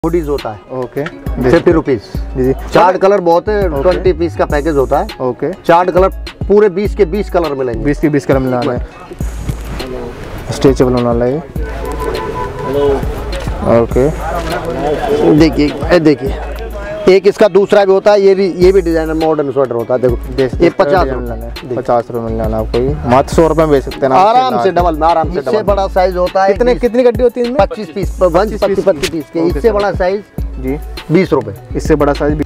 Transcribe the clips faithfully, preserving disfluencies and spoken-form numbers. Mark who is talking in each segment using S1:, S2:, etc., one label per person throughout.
S1: Hoodies होता है।
S2: Okay,
S1: fifty rupees.
S2: जी जी।
S1: चार्ट कलर बहुत है, ट्वेंटी पीस का पैकेज होता है।
S2: ओके,
S1: चार्ट कलर पूरे बीस के बीस कलर मिलेंगे।
S2: बीस के बीस कलर मिलाना है, स्ट्रेचेबल होने वाला है। ओके,
S1: देखिए ये देखिए, एक इसका दूसरा भी होता है, ये भी ये भी डिजाइनर मॉडर्न स्वेटर होता है। देखो ये पचास रुपए
S2: पचास रुपए मिलने वाला आपको, ये मात्र सौ रुपए में बेच सकते हैं
S1: आराम से, डबल में आराम से। इससे बड़ा साइज होता है।
S2: कितने कितनी गड्डी होती है इनमें?
S1: पच्चीस पीस, पच्चीस पच्चीस पीस के। इससे बड़ा साइज
S2: जी
S1: बीस रुपए।
S2: इससे बड़ा size.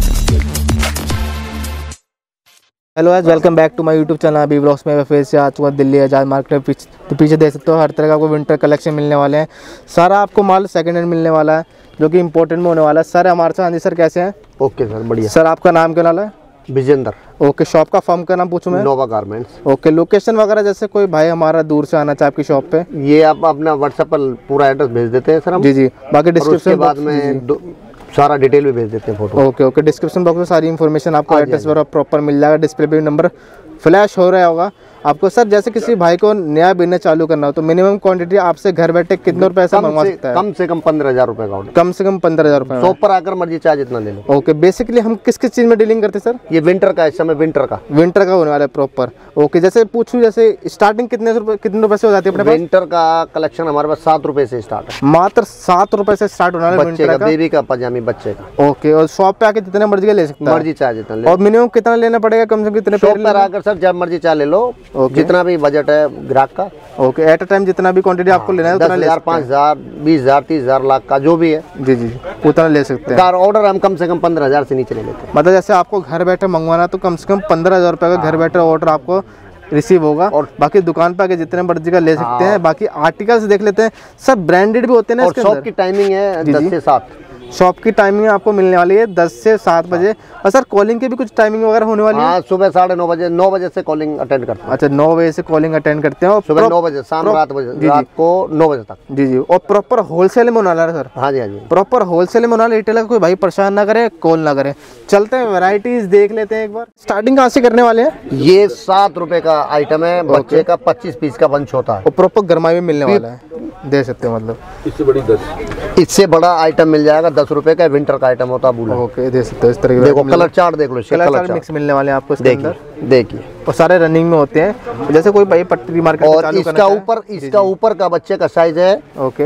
S2: Hello guys, welcome back to my YouTube channel अभी ब्लॉग्स में। फिर से आ चुका दिल्ली आजाद मार्केट। पीछे तो पीछे देख सकते हो हर तरह का आपको विंटर कलेक्शन मिलने वाले हैं। सारा आपको माल सेकंड हैंड मिलने वाला है, जो कि इंपॉर्टेंट में होने वाला है। सर हमारे साथ, हाँ जी सर, कैसे हैं?
S1: ओके सर, बढ़िया।
S2: सर आपका नाम क्या नाम है?
S1: विजेंद्र।
S2: ओके, शॉप का फर्म का नाम पूछूं मैं?
S1: नोवा गारमेंट्स।
S2: ओके, लोकेशन वगैरह, जैसे कोई भाई हमारा दूर से आना चाहे आपकी शॉप पे?
S1: ये आप अपना व्हाट्सएप पर पूरा एड्रेस भेज देते हैं सर हम।
S2: जी जी, बाकी डिस्क्रिप्शन
S1: बाद में दो, सारा डिटेल भी भेज देते हैं, photo.
S2: Okay okay, description box में सारी इन्फॉर्मेशन आपको एड्रेस वगैरह प्रॉपर मिल जाएगा। डिस्प्ले पे नंबर फ्लैश हो रहा होगा आपको। सर जैसे किसी भाई को नया बिजनेस चालू करना हो तो मिनिमम क्वांटिटी आपसे घर बैठे कितने रुपए से मंगवा सकता है?
S1: कम से कम पंद्रह हजार रुपए का।
S2: कम से कम पंद्रह हजार रुपए
S1: शॉप पर आकर मर्जी चाहे जितना ले लो।
S2: ओके, बेसिकली हम किस किस चीज में डीलिंग करते हैं सर?
S1: ये विंटर का, इस समय विंटर का
S2: विंटर का होने वाला है प्रॉपर। ओके, जैसे पूछूं, जैसे स्टार्टिंग कितने रुपए कितने रुपए से हो जाती है अपने पास?
S1: विंटर का कलेक्शन हमारे पास सात रुपए से स्टार्ट है।
S2: मात्र सात रुपए से स्टार्ट होने वाला है
S1: बच्चे का, बेबी का, पजामी बच्चे का।
S2: ओके, और शॉप पे आके जितने मर्जी का ले सकते हैं?
S1: मर्जी चाहे जितना ले।
S2: और मिनिमम कितना लेना पड़ेगा? कम से कम कितने?
S1: शॉप पर आकर सर जब मर्जी चाहे ले लो, जितना भी बजट है ग्राहक का।
S2: ओके, एट अ टाइम जितना भी क्वांटिटी आपको लेना है उतना ले सकते हैं।
S1: पाँच हजार, बीस हजार, तीस हजार, लाख का जो भी है,
S2: जी जी, उतना ले सकते हैं।
S1: कार ऑर्डर हम कम से कम पंद्रह हजार से नीचे ले लेते हैं।
S2: मतलब जैसे आपको घर बैठे मंगवाना तो कम से कम पंद्रह हजार रुपए का घर बैठे ऑर्डर आपको रिसीव होगा। और बाकी दुकान पे आके जितने मर्जी का ले सकते हैं। बाकी आर्टिकल्स देख लेते हैं, सब ब्रांडेड भी होते हैं ना।
S1: और शॉप की टाइमिंग है दस से सात।
S2: शॉप की टाइमिंग आपको मिलने वाली है दस से सात बजे। और सर कॉलिंग की भी कुछ टाइमिंग वगैरह होने वाली है?
S1: हाँ, सुबह साढ़े नौ बजे नौ बजे से कॉलिंग अटेंड करते हैं।
S2: अच्छा, नौ बजे से कॉलिंग अटेंड करते हैं और
S1: सुबह नौ बजे, शाम रात बजे, रात को नौ बजे तक।
S2: जी जी, और प्रॉपर होलसेल में होने वाला है सर?
S1: हाँ जी, हाँ जी,
S2: प्रॉपर होलसेल में होना। रिटेलर कोई भाई परेशान ना करे, कॉल ना करे। चलते हैं वैरायटीज देख लेते हैं एक बार। स्टार्टिंग कहाँ से करने वाले हैं?
S1: ये सात रुपए का आइटम है, बच्चे का पच्चीस पीस का बंच होता है।
S2: और प्रॉपर गरमाई में मिलने वाला है, दे सकते हो। मतलब
S1: इससे बड़ी दस इससे बड़ा आइटम मिल जाएगा दस रुपए का। विंटर का आइटम होता है बुला।
S2: ओके, दे सकते हो। इस तरह
S1: देखो कलर चार्ट देख लो,
S2: कलर चार्ट मिक्स मिलने वाले हैं आपको इसके अंदर।
S1: देखिए,
S2: और सारे रनिंग में होते हैं। जैसे कोई भाई पट्टी मार्केट
S1: और चालू इसका ऊपर इसका ऊपर का बच्चे का साइज है
S2: ओके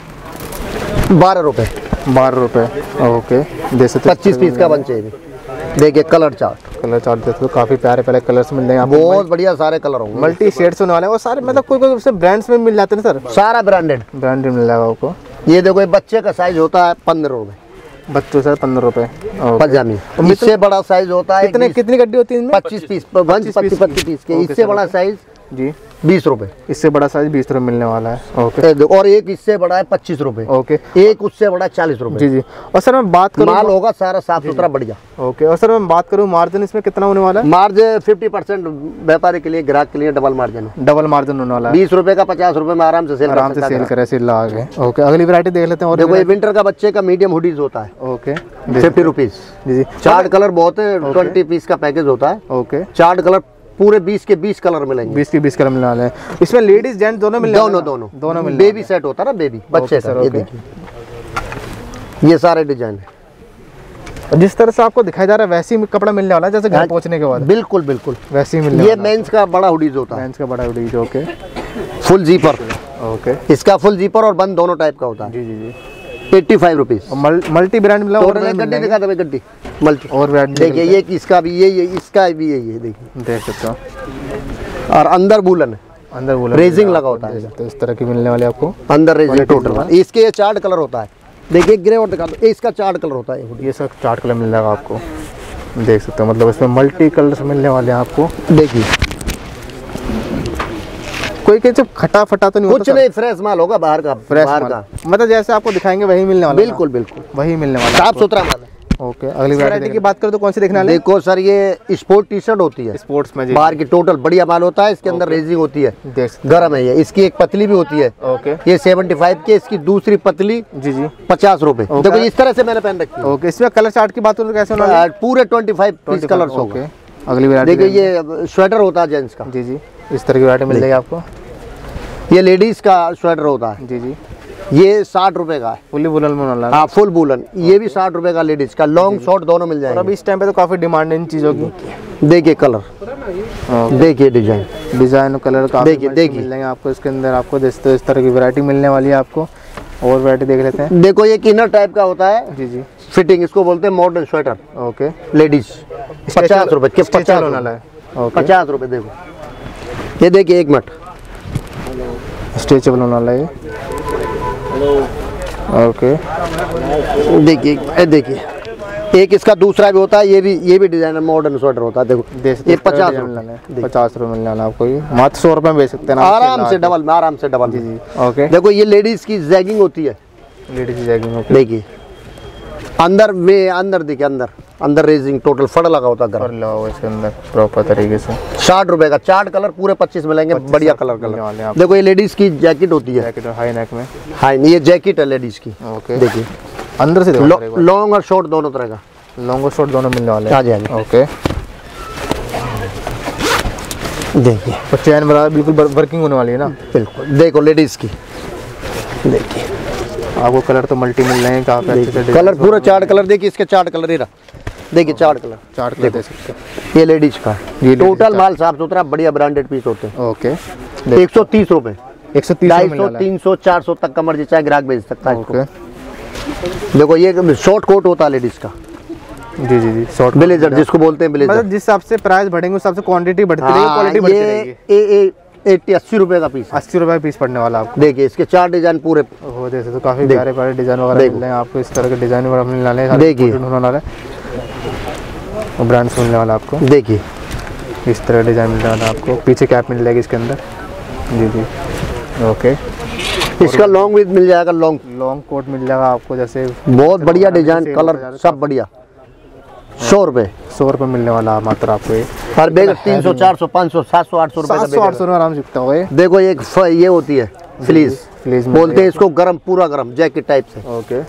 S1: बारह रुपए
S2: बारह रुपए ओके, दे सकते हो।
S1: पच्चीस पीस का बंच है। देखिए कलर चार्ट,
S2: कलर चार्ट देखो, काफी प्यारे प्यारे कलर्स मिल जाएंगे।
S1: बहुत बढ़िया सारे कलर होंगे,
S2: मल्टी शेड्स होने वाले हैं। और सारे मतलब कोई कोई ब्रांड्स में मिल जाते हैं सर?
S1: सारा ब्रांडेड
S2: ब्रांडेड मिल जाएगा आपको।
S1: ये देखो, ये बच्चे का साइज होता है पंद्रह रुपए।
S2: बच्चों सर पंद्रह रुपए
S1: पजामी। इससे बड़ा साइज होता है।
S2: कितने कितनी गड्डी होती है इनमें?
S1: पच्चीस पीस, पच्चीस पच्चीस पीस के। इससे बड़ा साइज
S2: जी
S1: बीस रुपए।
S2: इससे बड़ा साइज बीस रुपए मिलने वाला है। ओके,
S1: और एक इससे बड़ा है पच्चीस रुपए।
S2: ओके,
S1: एक उससे बड़ा चालीस रुपए।
S2: जी जी। और सर मैं बात करूँ,
S1: माल होगा सारा साफ सुथरा बढ़िया।
S2: ओके, और सर मैं बात करूँ मार्जिन इसमें कितना होने वाला है?
S1: मार्जिन फिफ्टी परसेंट व्यापारी के लिए, ग्राहक के लिए डबल मार्जिन है।
S2: डबल मार्जिन होने वाला है।
S1: बीस रुपए का पचास रुपए में आराम से सेल
S2: आराम से सेल करे सेल लगा के। ओके, अगली वैरायटी देख लेते हैं। और
S1: देखो, ये विंटर का बच्चे का मीडियम हुडीज होता है।
S2: Okay,
S1: fifty rupees.
S2: जी जी।
S1: चार्ट कलर बहुत है, ट्वेंटी पीस का पैकेज होता है।
S2: ओके,
S1: चार्ट कलर पूरे बीस के बीस कलर मिलेंगे।
S2: बीस के बीस कलर मिलने वाले हैं। इसमें लेडीज जेंट्स दोनों मिलने वाले हैं?
S1: दोनों दोनों
S2: दोनों मिलने
S1: बेबी सेट होता है ना, बेबी बच्चे का। ये देखिए, ये सारे डिजाइन है।
S2: जिस तरह से आपको दिखाई जा रहा है वैसे ही कपड़ा मिलने वाला है, जैसे घर पहुंचने के बाद?
S1: बिल्कुल बिल्कुल
S2: वैसे ही मिलने
S1: ये
S2: वाला है।
S1: मेंस का बड़ा हुडीज होता है।
S2: मेंस का बड़ा hoodies. Okay,
S1: full zipper.
S2: Okay,
S1: इसका फुल जीपर और बंद दोनों टाइप का होता है।
S2: जी जी जी।
S1: Eighty five rupees.
S2: Multi brand मिला।
S1: और गड्डी दिखा दे, गड्डी मल्टी
S2: और ब्रांड।
S1: देखिए, ये इसका भी ये ये इसका भी ये ये देखिए,
S2: देख सकते हो।
S1: और अंदर बुलन है,
S2: अंदर वूलन
S1: रेजिंग लगा होता है।
S2: तो इस तरह की मिलने वाली आपको
S1: अंदर रेजिंग टोटल। इसके ये चार्ट कलर होता है। देखिए ग्रे और दिखा दो, इसका चार्ट कलर होता है।
S2: ये सब चार्ट कलर मिल जाएगा आपको, देख सकते हो। मतलब इसमें मल्टी कलर्स मिलने वाले हैं आपको।
S1: देखिए,
S2: कोई कहीं खटा फटा तो नहीं
S1: कुछ नहीं, फ्रेश माल होगा बाहर का।
S2: फ्रेश
S1: बाहर
S2: माल
S1: का
S2: मतलब जैसे आपको दिखाएंगे वही मिलने वाला है।
S1: बिल्कुल बिल्कुल
S2: वही मिलने वाला है,
S1: साफ सुथरा माल है।
S2: ओके, अगली वैरायटी की बात करें तो कौन सी देखने वाले?
S1: देखो सर, ये स्पोर्ट टी शर्ट होती है,
S2: स्पोर्ट्स में जी।
S1: बाहर की टोटल बढ़िया माल होता है। इसके अंदर रेजिंग होती है, गर्म है ये। इसकी एक पतली भी होती है।
S2: ओके,
S1: ये सेवेंटी फाइव की। इसकी दूसरी पतली
S2: जी जी
S1: पचास रुपए। देखो इस तरह से मैंने पहन रखी है।
S2: ओके, इसमें कलर चार्ट की बात करें तो कैसे होने वाला है?
S1: पूरे ट्वेंटी फाइव पीस कलर्स होंगे।
S2: अगली वैरायटी
S1: देखिए, ये स्वेटर होता है जेंट्स का।
S2: जी जी, इस तरह की वैरायटी मिल जाएगी आपको।
S1: ये लेडीज का स्वेटर होता है।
S2: जी जी,
S1: ये साठ रुपए का है,
S2: फुली वुलन में वाला।
S1: हाँ फुल वुलन। ये भी साठ रुपए का लेडीज का, लॉन्ग शॉर्ट दोनों मिल
S2: और
S1: जाएंगे।
S2: अभी इस टाइम पे तो काफी डिमांड है इन चीजों की।
S1: देखिए कलर, देखिए डिजाइन,
S2: डिजाइन और कलर काफी
S1: देखिए, देखिए।
S2: मिल जाएंगे आपको इसके अंदर। आपको इस इस तरह की वैरायटी मिलने वाली है आपको। और वैरायटी देख लेते हैं।
S1: देखो ये किनर टाइप का होता है,
S2: जी जी।
S1: फिटिंग, इसको बोलते हैं मॉडर्न स्वेटर
S2: ओके।
S1: लेडीज। पचास रुपए के, पचास
S2: वाला है। ओके।
S1: पचास रुपए। देखो ये, देखिए एक मिनट,
S2: स्ट्रेचेबल वाला है। ओके।
S1: देखिए ये, देखिए एक इसका दूसरा भी होता है, ये भी ये भी डिजाइनर मॉडर्न स्वेटर होता है। देखो ये पचास रुपए,
S2: पचास रुपए मिलने वाला आपको। ये मात्र सौ रुपए में बेच सकते हैं ना,
S1: आराम से डबल में, आराम से डबल।
S2: जी जी। ओके।
S1: देखो ये लेडीज की जैगिंग होती है,
S2: लेडीज की जैगिंग। ओके।
S1: देखिए अंदर में, अंदर देखिए, अंदर अंदर रेजिंग टोटल फड़ लगा होता है।
S2: और लगाओ इसके अंदर प्रॉपर तरीके से।
S1: साठ रुपए का चार्ट कलर पूरे पच्चीस मिलेंगे, बढ़िया कलर कलर। देखो ये लेडीज की जैकेट होती है,
S2: जैकेट हाई नेक में।
S1: हाँ ये जैकेट है लेडीज की।
S2: ओके।
S1: देखिए
S2: अंदर से देखो,
S1: लॉन्ग और शॉर्ट दोनों तरह का,
S2: लॉन्ग और शॉर्ट दोनों मिलने वाले हैं।
S1: हाँ जी, हाँ जी।
S2: ओके।
S1: देखिए
S2: और चैन बराबर बिल्कुल वर्किंग होने वाली है ना।
S1: बिल्कुल। देखो लेडीज की, देखिए
S2: आपको कलर तो मल्टी मिल रहे हैं काफी अच्छे से।
S1: कलर पूरा चार्ट कलर, देखिए इसके चार्ट कलर, ये रहा देखिए चार्ट कलर,
S2: चार्ट कलर दे सकते हैं।
S1: ये लेडीज का,
S2: ये
S1: टोटल माल साफ सुथरा बढ़िया ब्रांडेड पीस होते हैं।
S2: ओके।
S1: एक सौ तीस रुपए,
S2: एक सौ तीस
S1: ढाई सौ, तीन सौ, चार सौ तक का मर्जी चाहे ग्राहक भेज सकता है इसको। देखो ये शॉर्ट कोट होता है लेडीज का।
S2: जी जी जी। शॉर्ट
S1: ब्लेजर जिसको बोलते हैं, ब्लेजर।
S2: मतलब जिस हिसाब से प्राइस बढ़ेंगे उस हिसाब से क्वांटिटी बढ़ती रहेगी, क्वालिटी बढ़ती रहेगी।
S1: ये एट्टी अस्सी रुपए का पीस,
S2: अस्सी रुपए पीस पड़ने वाला आपको।
S1: देखिए इसके चार डिजाइन पूरे
S2: वो जैसे तो काफी प्यारे प्यारे डिजाइन वगैरह मिल रहे हैं आपको। इस तरह के डिजाइन वगैरह मिलने वाले हैं।
S1: देखिए
S2: ब्रांड्स मिलने वाला आपको।
S1: देखिए
S2: इस तरह डिजाइन मिल रहा है आपको। पीछे कैप मिल जाएगी इसके अंदर। जी जी। ओके।
S1: इसका लॉन्ग विद मिल जाएगा, लॉन्ग
S2: लॉन्ग कोट मिल जाएगा आपको। जैसे
S1: बहुत बढ़िया डिजाइन, कलर सब बढ़िया। सौ रुपए,
S2: सौ रुपए मिलने वाला मात्र आपको। ये
S1: हर बैग तीन सौ, चार सौ, पाँच सौ, सात सौ, आठ सौ रुपए का
S2: सात सौ आठ सौ में आराम से बिकता होगा ये।
S1: देखो एक फ- ये होती है फ्लीज,
S2: फ्लीज
S1: बोलते हैं इसको, गरम, पूरा गरम जैकेट टाइप से।
S2: ओके।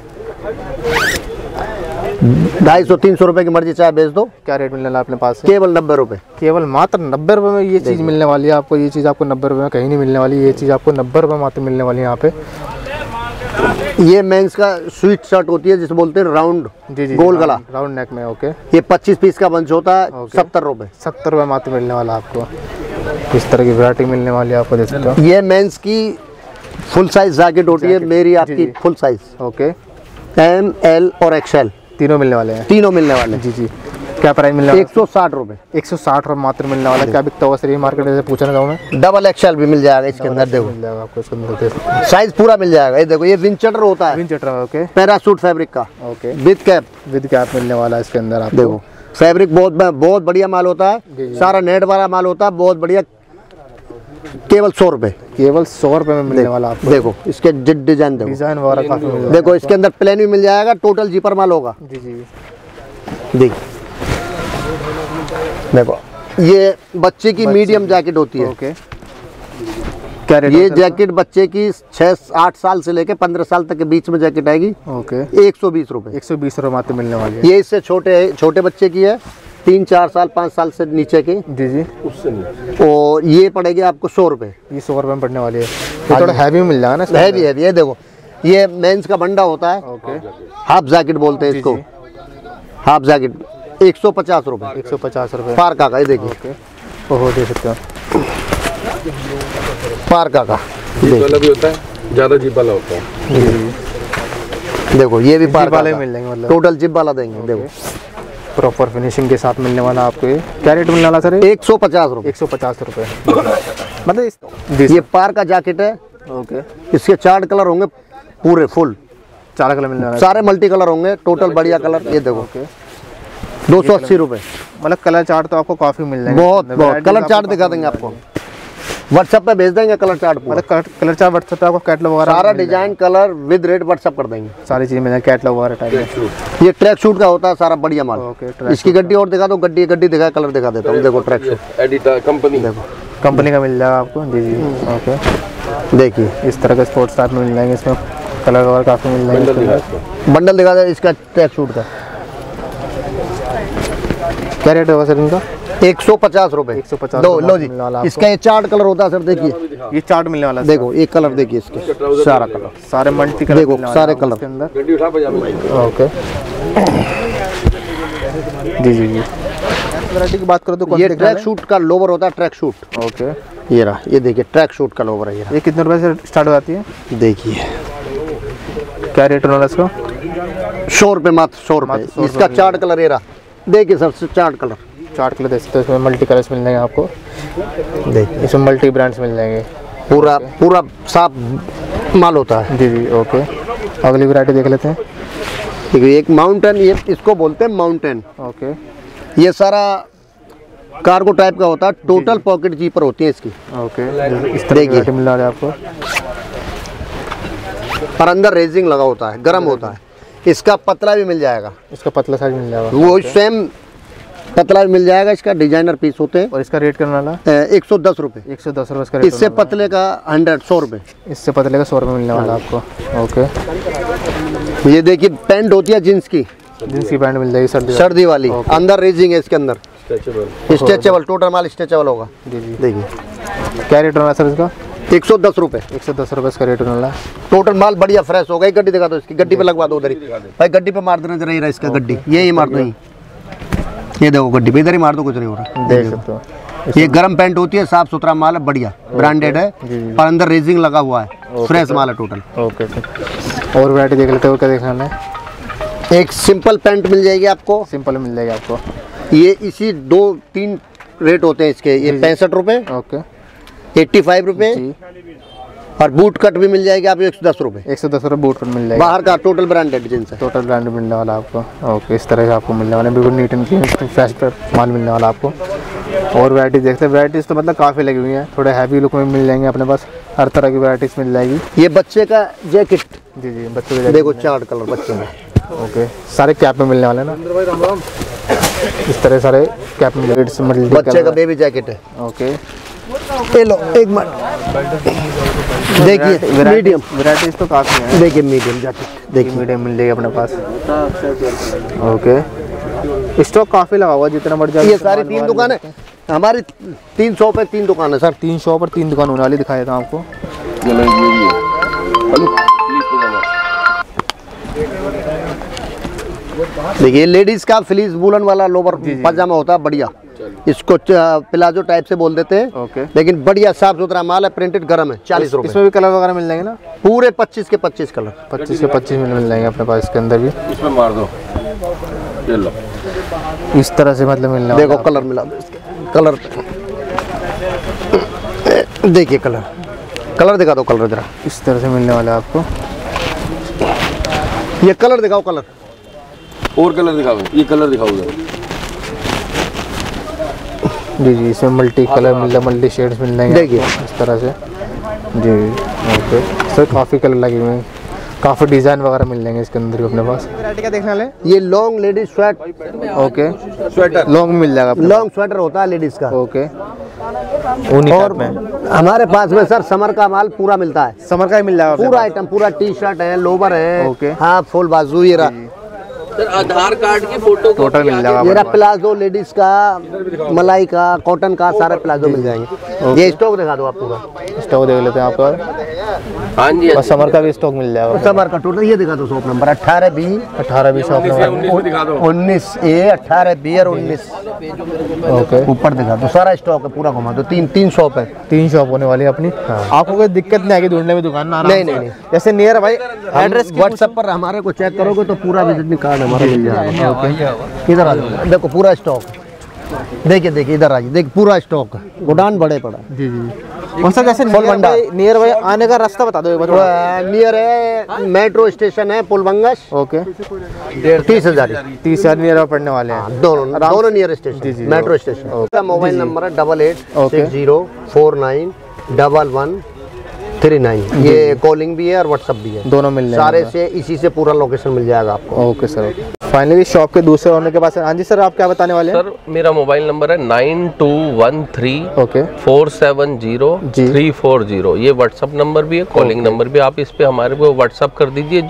S1: ढाई सौ, तीन सौ रुपए की मर्जी चाहे बेच दो।
S2: क्या रेट मिलने वाला अपने पास से?
S1: केवल नब्बे रुपए,
S2: केवल मात्र नब्बे रुपए में ये चीज़ मिलने वाली है आपको। ये चीज़ आपको नब्बे रुपए में कहीं नहीं मिलने वाली। ये चीज़ आपको नब्बे रुपए मात्र मिलने वाली है यहाँ पे।
S1: ये मेंस का स्वीट शर्ट होती है जिसे बोलते हैं राउंड,
S2: जी जी।
S1: गोल गला,
S2: राउंड नेक में। ओके।
S1: ये पच्चीस पीस का बंच होता है, सत्तर रुपए।
S2: सत्तर रुपए मात्र मिलने वाला आपको। इस तरह की वैरायटी मिलने वाली है आपको, देख सकते हो।
S1: ये मेंस की फुल साइज जैकेट होती है, मेरी आपकी full size.
S2: Okay.
S1: M, L और एक्सएल
S2: तीनों मिलने वाले हैं।
S1: तीनों मिलने वाले हैं।
S2: जी जी। क्या प्राइस मिलने वाला?
S1: एक सौ साठ रुपए,
S2: एक सौ साठ रुपए मात्र मिलने वाला है। क्या बिकता होगा सर ये मार्केट में, पूछना चाहूँ मैं?
S1: डबल एक्सएल भी मिल जाएगा इसके अंदर। देखो
S2: मिल जाएगा आपको इसके अंदर,
S1: साइज पूरा मिल जाएगा। ये देखो ये विंचटर होता है,
S2: windcheater. Okay.
S1: Parachute fabric का,
S2: okay.
S1: With cap.
S2: With cap मिलने वाला है इसके अंदर आपको।
S1: देखो फैब्रिक बहुत बहुत बढ़िया माल होता है, सारा नेट वाला माल होता है, बहुत बढ़िया। केवल सौ रुपए,
S2: केवल सौ रुपए में मिलने वाला आपको।
S1: देखो इसके डिजाइन देखो,
S2: डिजाइन वगैरह काफी मिल जाएगा।
S1: देखो इसके अंदर प्लेन भी मिल जाएगा, टोटल जीपर माल होगा।
S2: जी जी।
S1: देखिए देखो ये बच्चे की मीडियम जैकेट होती है।
S2: ओके। क्या रेट?
S1: ये जैकेट बच्चे की छह आठ साल से लेके पंद्रह साल तक के बीच में जैकेट आएगी।
S2: ओके।
S1: एक सौ बीस रुपए,
S2: एक सौ बीस रुपए मात्र मिलने वाली है।
S1: ये इससे छोटे छोटे बच्चे की है, तीन चार साल पाँच साल से नीचे की।
S2: जी जी।
S1: और ये पड़ेगी आपको सौ रुपए।
S2: ये सौ रुपए में पड़ने वाली है। ये थोड़ा हैवी मिल जाएगा ना?
S1: Heavy heavy. ये देखो ये मेंस का बंडा होता है।
S2: ओके।
S1: हाफ जैकेट बोलते हैं इसको, हाफ जैकेट। एक सौ पचास रुपए,
S2: एक सौ पचास रुपए
S1: पार्का का। ये देखिए
S2: ओके। ओहो, दे सकते हो
S1: पार्का का।
S3: जीप वाला भी होता है, ज्यादा जीप वाला होता है।
S1: देखो ये भी पार्का
S2: वाले
S1: का,
S2: मिल जाएंगे मतलब
S1: टोटल जिप वाला देंगे। देखो
S2: प्रॉपर फिनिशिंग के साथ मिलने वाला आपको। ये क्या रेट मिलने वाला सर?
S1: एक सौ पचास रुपए,
S2: एक सौ पचास रुपए मतलब इस-
S1: ये पार्का जैकेट है।
S2: ओके।
S1: इसके चार कलर होंगे पूरे फुल,
S2: चार कलर मिलने वाला है।
S1: सारे मल्टी कलर होंगे, टोटल बढ़िया कलर। ये देखो
S2: ओके।
S1: दो सौ अस्सी रुपए।
S2: मतलब कलर चार्ट तो आपको काफी मिल जाएंगे।
S1: बहुत बहुत कलर चार्ट दिखा देंगे आपको, व्हाट्सएप पे भेज देंगे कलर चार्ट पूरा।
S2: मतलब कलर चार्ट व्हाट्सएप पे आपको कैटलॉग वगैरह
S1: सारा design colour with rate WhatsApp कर देंगे,
S2: सारी चीजें मिल जाएंगी कैटलॉग वगैरह टाइप में।
S1: ये ट्रैक सूट का होता है सारा बढ़िया माल।
S2: ओके। ट्रैक
S1: इसकी गड्डी और दिखा दो, गड्डी गड्डी दिखा, कलर दिखा देता हूँ। देखो ट्रैक सूट
S3: एडिटर कंपनी,
S1: देखो,
S2: कंपनी का मिल जाएगा आपको। जी जी। ओके।
S1: देखिए
S2: इस तरह के स्पोर्ट्स टाइप में मिल जाएंगे। इसमें कलर वगैरह काफी मिल
S3: बंडल दिखा
S2: जाएंगे।
S3: इसका।
S1: बंडल दिखा दे इसका ट्रैक सूट का।
S2: क्या रेट होगा सर इनका?
S1: एक सौ पचास रुपए
S2: एक सौ पचास
S1: दो लो जी।
S2: मिलने वाला आपको।
S1: इसका ये चार्ट कलर होता है सर, देखिए
S2: ये चार्ट मिलने वाला है
S1: देखो एक कलर देखिए इसके सारा कलर,
S2: सारे मल्टी कलर
S1: देखो
S2: मिलने वाले
S1: सारे
S2: हैं आपको
S1: कलर।
S2: इसके अंदर।
S3: गड्डी उठा पजामे।
S2: ओके जी जी जी। वैरायटी की बात करो तो कौन
S1: ये
S2: सी
S1: ट्रैक शूट का लोवर होता है, ट्रैक शूट।
S2: ओके
S1: ये रहा, ये देखिए ट्रैक शूट का लोवर है ये रहा।
S2: ये कितने रुपए से स्टार्ट हो जाती है?
S1: देखिए
S2: क्या रेट होने वाला इसका?
S1: सौ रुपये मात्र, सौ
S2: मात्र
S1: रुपये।
S2: सौ
S1: इसका
S2: रुपये
S1: चार्ट कलर ये रहा, देखिए sir chart colour
S2: chart colour देख सकते हो, इसमें मल्टी कलर्स मिल जाएंगे आपको,
S1: देखिए,
S2: इसमें मल्टी ब्रांड्स मिल जाएंगे।
S1: पूरा पूरा साफ माल होता है।
S2: जी जी ओके। अगली वैरायटी देख लेते हैं।
S1: देखिए एक माउंटेन, ये इसको बोलते हैं माउंटेन।
S2: ओके
S1: ये सारा कार्गो टाइप का होता है, टोटल पॉकेट जीपर होती है इसकी।
S2: ओके इस तरह की वैरायटी मिल रहा है आपको,
S1: और अंदर रेजिंग लगा होता है, गर्म होता है। इसका पतला भी मिल जाएगा,
S2: इसका पतला साइज मिल जाएगा,
S1: वो सेम पतला भी मिल जाएगा। इसका डिजाइनर पीस होते हैं।
S2: और इसका रेट करने वाला
S1: एक सौ दस रुपये,
S2: एक सौ दस रुपये इसका रेट
S1: इससे पतले का हंड्रेड सौ रुपये।
S2: इससे पतले का सौ रुपये मिलने वाला आपको। ओके
S1: ये देखिए पैंट होती है जींस की,
S2: जींस की पैंट मिल जाएगी सर्दी
S1: सर्दी वाली, अंदर रेजिंग है इसके अंदर,
S3: स्ट्रेचेबल।
S1: स्ट्रेचेबल, टोटल माल स्ट्रेचेबल होगा।
S2: जी जी।
S1: देखिए
S2: क्या रेट होना है सर इसका?
S1: एक सौ दस रुपये,
S2: एक सौ दस रुपये इसका रेट होने वाला है।
S1: टोटल माल बढ़िया फ्रेश होगा। एक गड्डी दिखा दो इसकी, गड्डी पे लगवा दो उधर ही भाई, गड्डी पे मार देना जरा, ये रहा इसका गड्डी, ये ही मार दो, ही ये देखो गड्डी पे इधर ही मार दो, कुछ नहीं हो रहा।
S2: देख सकते हो
S1: ये गर्म पैंट होती है, साफ सुथरा माल है, बढ़िया ब्रांडेड है, और अंदर रेजिंग लगा हुआ है, फ्रेश माल है टोटल।
S2: Okay okay. और वैरायटी देख लेते हो, क्या देखना है?
S1: एक सिंपल पैंट मिल जाएगी आपको,
S2: सिंपल मिल जाएगी आपको।
S1: ये इसी दो तीन रेट होते हैं इसके। ये पैंसठ रुपये,
S2: ओके
S1: एट्टी फाइव रुपये,
S2: जी।
S1: और बूट कट भी मिल जाएगी आपको एक सौ दस रुपये।
S2: एक सौ दस रुपये बूट कट मिल जाएगा,
S1: बाहर का टोटल ब्रांडेड जींस है।
S2: टोटल ब्रांड मिलने वाला आपको। ओके इस तरह से आपको मिलने वाला है, बिल्कुल नीट एंड क्लीन फ्रेश माल मिलने वाला आपको। और वैरायटी देखते हैं, वैराइटीज़ तो मतलब काफ़ी लगी हुई हैं, थोड़े हैवी लुक में मिल जाएंगे अपने पास, हर तरह की वैराइटीज़ मिल जाएगी।
S1: ये बच्चे का जैकेट,
S2: जी जी बच्चों के
S1: देखो चार्ट कलर बच्चे में।
S2: ओके सारे कैप में मिलने वाले हैं ना, इस तरह सारे कैप में मिल
S1: बच्चे का बेबी जैकेट है।
S2: ओके
S1: ये लो एक मिनट, देखिए मीडियम
S2: वैराइटीज़ तो काफ़ी हैं।
S1: देखिए मीडियम जैकेट, देखिए
S2: मीडियम मिल जाएगी अपने पास। ओके स्टॉक काफ़ी लगा हुआ है, जितना बढ़ जाए।
S1: ये सारी तीन दुकानें हमारी, तीन सौ पे तीन दुकान है सर।
S2: तीन सौ पर तीन दुकान होने वाली दिखाई देता हूँ आपको।
S1: देखिए लेडीज का फ्लीस वूलन वाला लोवर पजामा होता है, बढ़िया। इसको प्लाजो टाइप से बोल देते हैं।
S2: ओके
S1: लेकिन बढ़िया साफ सुथरा माल है, प्रिंटेड गर्म है, चालीस रुपए।
S2: इसमें भी कलर वगैरह मिल जाएंगे ना?
S1: पूरे पच्चीस के पच्चीस कलर,
S2: पच्चीस के पच्चीस मिल जाएंगे अपने पास इसके अंदर भी।
S3: इसमें मार दो, ये लो।
S2: इस तरह से मतलब मिलने
S1: देखो कलर मिला दो इसके, कलर देखिए, कलर कलर दिखा दो, कलर जरा
S2: इस तरह से मिलने वाला है आपको।
S1: ये कलर दिखाओ, कलर
S3: और कलर दिखाओ, ये कलर दिखाओ उधर।
S2: जी जी इसमें मल्टी कलर मिल जाए, मल्टी शेड्स मिल जाएंगे
S1: देखिए
S2: इस तरह से। जी ओके सर काफ़ी कलर लगे हुए हैं, काफ़ी डिज़ाइन वगैरह मिल जाएंगे इसके अंदर भी अपने पास। वैरायटी क्या देखने वाले?
S1: ये long ladies sweat,
S2: okay
S1: sweater
S2: long मिल जाएगा अपने
S1: लॉन्ग स्वेटर होता है लेडीज का।
S2: ओके ऊनी
S1: और
S2: टाइप में
S1: हमारे पास में सर समर का माल पूरा मिलता है,
S2: समर का ही मिल जाएगा
S1: पूरा आइटम, पूरा टी शर्ट है, लोवर है,
S2: ओके।
S1: हाँ फुल बाजू, ये रहा
S4: सर आधार कार्ड की फोटो
S2: टोटल मिल जाएगा
S1: ये रहा
S2: अपने पास।
S1: प्लाजो लेडीज का, मलाई का, कॉटन का, सारे प्लाजो मिल जाएंगे। ये स्टॉक दिखा दो आपको,
S2: स्टॉक देख लेते हैं आपका।
S4: हाँ जी
S2: और समर का भी स्टॉक मिल जाएगा।
S1: समर का टोटल ये दिखा दो, शॉप नंबर अठारह बी
S2: अठारह बीस शॉप नंबर
S3: उन्नीस में दिखा दो।
S1: उन्नीस ए अठारह बी और उन्नीस
S2: ओके।
S1: ऊपर दिखा दो, सारा स्टॉक है, पूरा घुमा दो। तीन तीन शॉप है,
S2: तीन शॉप होने वाली है अपनी। आपको कोई दिक्कत नहीं आएगी ढूंढने में दुकान ना?
S1: नहीं, नहीं, नहीं।
S2: जैसे नियर भाई
S1: एड्रेस व्हाट्सएप पर हमारे को चेक करोगे तो पूरा विजिटिंग कार्ड हमारा मिल जाएगा। इधर आ जाओ, देखो पूरा स्टॉक, देखिए देखिए इधर आइए, देखिए पूरा स्टॉक, गोडाउन बड़े पड़ा।
S2: जी जी और सर जैसे नियर भाई नियर भाई आने का रास्ता बता दो एक बार थोड़ा।
S1: नियर है, मेट्रो स्टेशन है पुलबंगस,
S2: ओके
S1: तीस हजार
S2: तीस हजार नियर पड़ने वाले हैं
S1: दोनों दोनों नियर
S2: जी, जी,
S1: station, metro station. Mobile number है double eight
S2: okay.
S1: Six zero four nine double one three nine. ये कॉलिंग भी है और व्हाट्सअप भी है,
S2: दोनों मिल जाएंगे।
S1: सारे से इसी से पूरा लोकेशन मिल जाएगा आपको।
S2: Okay sir. फाइनली शॉप के दूसरे होने के बाद हाँ जी सर आप क्या बताने वाले हैं?
S4: सर मेरा मोबाइल नंबर है nine two one three
S2: okay
S4: four seven zero
S2: जी।
S4: Three four zero. ये व्हाट्सअप नंबर भी है, कॉलिंग नंबर भी। आप इस पे हमारे को व्हाट्सअप कर दीजिए,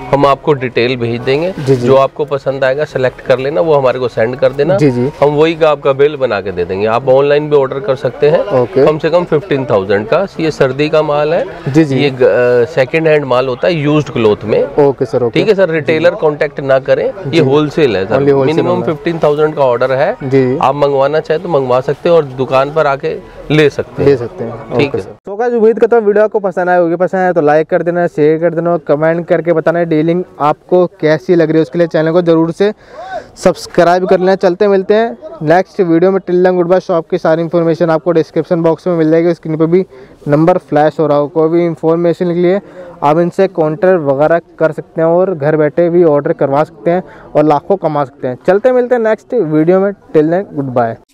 S4: हम आपको डिटेल भेज देंगे।
S2: जी, जी।
S4: जो आपको पसंद आएगा सेलेक्ट कर लेना, वो हमारे को सेंड कर देना।
S2: जी, जी।
S4: हम वही का आपका बिल बना के दे देंगे। आप ऑनलाइन भी ऑर्डर कर सकते हैं,
S2: ओके।
S4: कम से कम फिफ्टीन थाउजेंड का। ये सर्दी का माल है।
S2: जी, जी।
S4: ये सेकेंड हैंड माल होता है यूज्ड क्लोथ में।
S2: Okay sir, okay.
S4: ठीक है सर, रिटेलर कांटेक्ट ना करें, ये होलसेल है सर।
S2: Only wholesale
S4: मिनिमम
S2: होगा।
S4: फिफ्टीन थाउजेंड का ऑर्डर है।
S2: जी।
S4: आप मंगवाना चाहे तो मंगवा सकते हैं और दुकान पर आके ले सकते हैं।
S2: ले सकते हैं।
S4: ठीक
S2: ओके
S4: है।
S2: सर। तो गाइस उम्मीद करता हूँ वीडियो आपको पसंद आया होगी। पसंद आया तो लाइक कर देना, शेयर कर देना और कमेंट करके बताना डीलिंग आपको कैसी लग रही है। उसके लिए चैनल को जरूर से सब्सक्राइब कर लेना। चलते मिलते हैं नेक्स्ट वीडियो में। Till then goodbye. Shop की सारी इन्फॉर्मेशन आपको डिस्क्रिप्शन बॉक्स में मिल जाएगी। स्क्रीन पर भी नंबर फ्लैश हो रहा हो। कोई भी इन्फॉर्मेशन के लिए आप इनसे कॉन्टैक्ट वगैरह कर सकते हैं और घर बैठे भी ऑर्डर करवा सकते हैं और लाखों कमा सकते हैं। चलते मिलते हैं नेक्स्ट वीडियो में। Till then good bye.